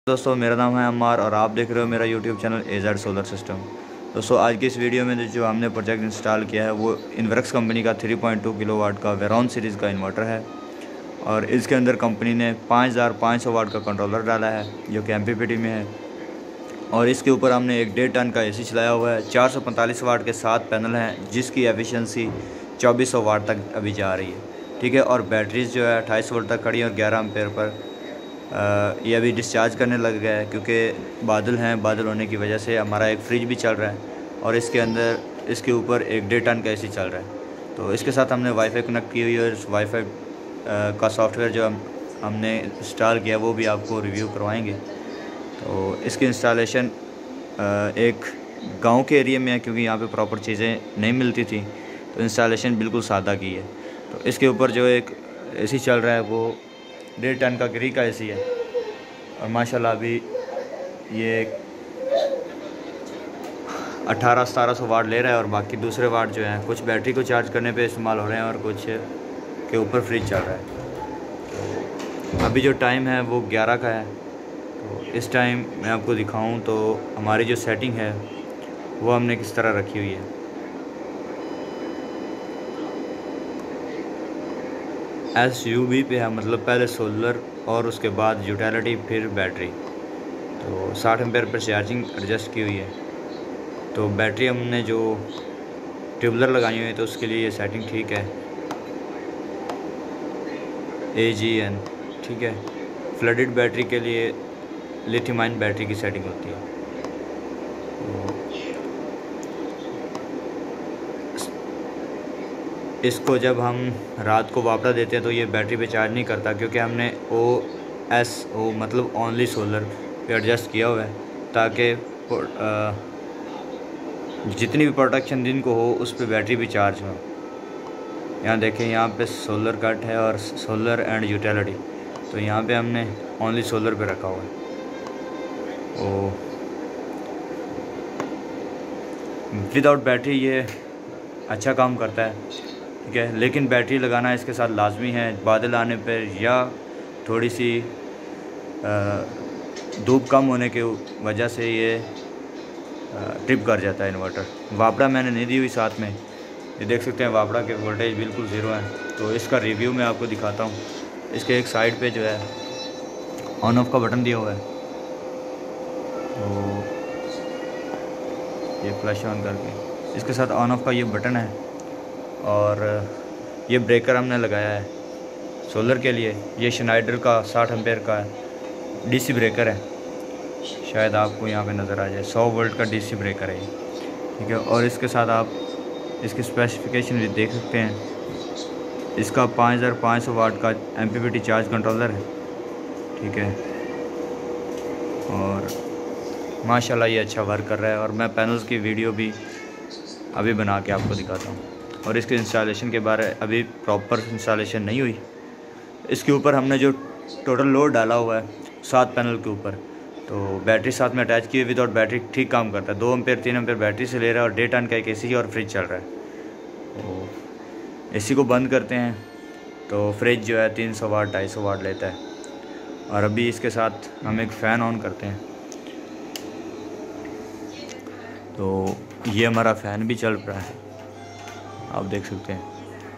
दोस्तों मेरा नाम है अम्मार और आप देख रहे हो मेरा YouTube channel A Z solar system. दोस्तों आज की इस वीडियो में जो हमने प्रोजेक्ट इंस्टॉल किया है वो इन्वर्क्स कंपनी का 3.2 किलोवाट का वेरॉन सीरीज़ का इन्वर्टर है और इसके अंदर कंपनी ने 5500 वाट का कंट्रोलर डाला है जो कि MPPT में है और इसके ऊपर हमने एक 1.5 टन का AC चलाया हुआ है। 445 वाट के 7 पैनल हैं जिसकी एफिशिएंसी 2400 वाट तक अभी जा रही है, ठीक है। और बैटरीज जो है 28 वोल्ट तक खड़ी है और 11 एम्पेयर पर ये अभी डिस्चार्ज करने लग गया है क्योंकि बादल हैं। बादल होने की वजह से हमारा एक फ्रिज भी चल रहा है और इसके अंदर इसके ऊपर एक 1.5 टन का AC चल रहा है। तो इसके साथ हमने वाईफाई कनेक्ट की हुई है और इस वाईफाई का सॉफ्टवेयर जो हमने इंस्टॉल किया वो भी आपको रिव्यू करवाएंगे। तो इसकी इंस्टॉलेशन एक गांव के एरिया में है क्योंकि यहाँ पे प्रॉपर चीज़ें नहीं मिलती थी, तो इंस्टॉलेशन बिल्कुल सादा की है। तो इसके ऊपर जो एक AC चल रहा है वो 1.5 टन का ग्री का AC है और माशाल्लाह अभी ये 1800-1700 वाट ले रहा है और बाकी दूसरे वाट जो हैं कुछ बैटरी को चार्ज करने पे इस्तेमाल हो रहे हैं और कुछ के ऊपर फ्रिज चल रहा है। तो अभी जो टाइम है वो 11 का है। तो इस टाइम मैं आपको दिखाऊं तो हमारी जो सेटिंग है वो हमने किस तरह रखी हुई है। SUV पे है, मतलब पहले सोलर और उसके बाद यूटिलिटी फिर बैटरी। तो 60 एम्पेयर पर चार्जिंग एडजस्ट की हुई है। तो बैटरी हमने जो ट्यूबलर लगाई हुई है तो उसके लिए ये सेटिंग ठीक है, AGN, ठीक है। फ्लडेड बैटरी के लिए लिथियम आयन बैटरी की सेटिंग होती है। इसको जब हम रात को वापरा देते हैं तो ये बैटरी पे चार्ज नहीं करता क्योंकि हमने OSO मतलब ओनली सोलर पे एडजस्ट किया हुआ है ताकि जितनी भी प्रोडक्शन दिन को हो उस पे बैटरी भी चार्ज हो। यहाँ देखें, यहाँ पे सोलर कट है और सोलर एंड यूटिलिटी, तो यहाँ पे हमने ओनली सोलर पे रखा हुआ है। विदाउट बैटरी ये अच्छा काम करता है, ठीक है, लेकिन बैटरी लगाना इसके साथ लाजमी है। बादल आने पर या थोड़ी सी धूप कम होने की वजह से ये ट्रिप कर जाता है इन्वर्टर। वापड़ा मैंने नहीं दी हुई साथ में, ये देख सकते हैं वापड़ा के वोल्टेज बिल्कुल ज़ीरो है। तो इसका रिव्यू मैं आपको दिखाता हूँ। इसके एक साइड पे जो है ऑन ऑफ का बटन दिया हुआ है, तो ये फ्लैश ऑन करके इसके साथ ऑन ऑफ का ये बटन है और ये ब्रेकर हमने लगाया है सोलर के लिए। ये शनाइडर का 60 एम्पेयर का DC ब्रेकर है, शायद आपको यहाँ पे नज़र आ जाए। 100 वोल्ट का DC ब्रेकर है ये, ठीक है। और इसके साथ आप इसकी स्पेसिफिकेशन भी देख सकते हैं। इसका 5500 वाट का MPPT चार्ज कंट्रोलर है, ठीक है। और माशाल्लाह ये अच्छा वर्क कर रहा है और मैं पैनल्स की वीडियो भी अभी बना के आपको दिखाता हूँ। और इसके इंस्टॉलेशन के बारे अभी प्रॉपर इंस्टॉलेशन नहीं हुई। इसके ऊपर हमने जो टोटल लोड डाला हुआ है 7 पैनल के ऊपर, तो बैटरी साथ में अटैच की है। विदाउट बैटरी ठीक काम करता है। 2 एम्पेयर 3 एम्पेयर बैटरी से ले रहा है और 1.5 टन का एक AC और फ्रिज चल रहा है। तो AC को बंद करते हैं तो फ्रिज जो है 300 वाट 250 वाट लेता है। और अभी इसके साथ हम एक फ़ैन ऑन करते हैं तो ये हमारा फ़ैन भी चल रहा है, आप देख सकते हैं।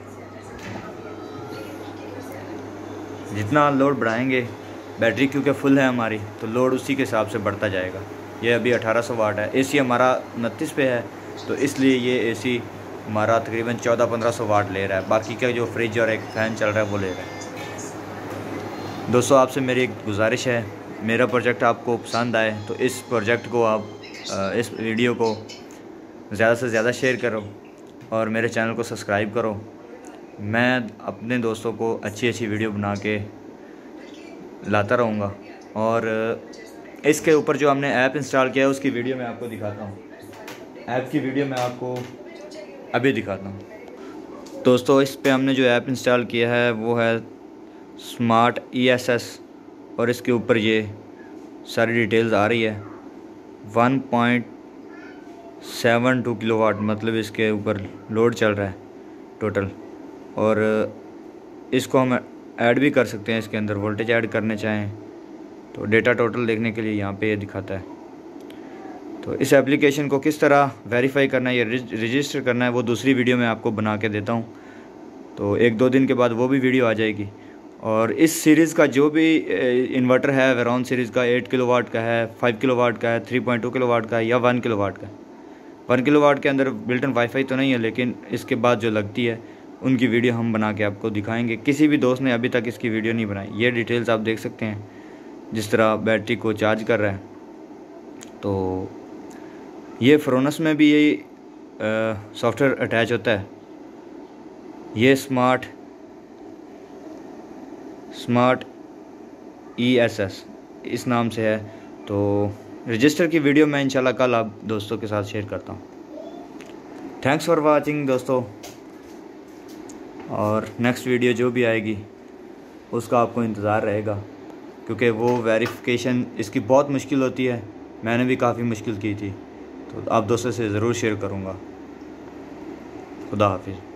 जितना लोड बढ़ाएंगे, बैटरी क्योंकि फुल है हमारी, तो लोड उसी के हिसाब से बढ़ता जाएगा। ये अभी 1800 वाट है। AC हमारा 29 पे है, तो इसलिए ये AC हमारा तकरीबन 1400-1500 वाट ले रहा है। बाकी का जो फ्रिज और एक फ़ैन चल रहा है वो ले रहा है। दोस्तों आपसे मेरी एक गुजारिश है, मेरा प्रोजेक्ट आपको पसंद आए तो इस प्रोजेक्ट को आप इस वीडियो को ज़्यादा से ज़्यादा शेयर करो और मेरे चैनल को सब्सक्राइब करो। मैं अपने दोस्तों को अच्छी अच्छी वीडियो बना के लाता रहूँगा। और इसके ऊपर जो हमने ऐप इंस्टॉल किया है उसकी वीडियो मैं आपको दिखाता हूँ। ऐप की वीडियो मैं आपको अभी दिखाता हूँ। दोस्तों इस पे हमने जो ऐप इंस्टॉल किया है वो है स्मार्ट ESS और इसके ऊपर ये सारी डिटेल्स आ रही है। 1.72 किलोवाट मतलब इसके ऊपर लोड चल रहा है टोटल। और इसको हम ऐड भी कर सकते हैं, इसके अंदर वोल्टेज ऐड करने चाहें तो डेटा टोटल देखने के लिए यहाँ पे ये दिखाता है। तो इस एप्लीकेशन को किस तरह वेरीफाई करना है या रजिस्टर करना है वो दूसरी वीडियो में आपको बना के देता हूँ। तो 1-2 दिन के बाद वो भी वीडियो आ जाएगी। और इस सीरीज़ का जो भी इन्वर्टर है वेरॉन सीरीज़ का 8 किलोवाट का है, 5 किलोवाट का है, 3.2 किलोवाट का है या 1 किलोवाट का है। 1 किलोवाट के अंदर बिल्ट इन वाईफाई तो नहीं है, लेकिन इसके बाद जो लगती है उनकी वीडियो हम बना के आपको दिखाएंगे। किसी भी दोस्त ने अभी तक इसकी वीडियो नहीं बनाई। ये डिटेल्स आप देख सकते हैं, जिस तरह बैटरी को चार्ज कर रहा है। तो ये फ्रोनस में भी यही सॉफ्टवेयर अटैच होता है। ये स्मार्ट ESS इस नाम से है। तो रजिस्टर की वीडियो मैं इंशाल्लाह कल आप दोस्तों के साथ शेयर करता हूँ। थैंक्स फॉर वाचिंग दोस्तों, और नेक्स्ट वीडियो जो भी आएगी उसका आपको इंतज़ार रहेगा, क्योंकि वो वेरिफिकेशन इसकी बहुत मुश्किल होती है। मैंने भी काफ़ी मुश्किल की थी, तो आप दोस्तों से ज़रूर शेयर करूँगा। खुदा हाफिज़।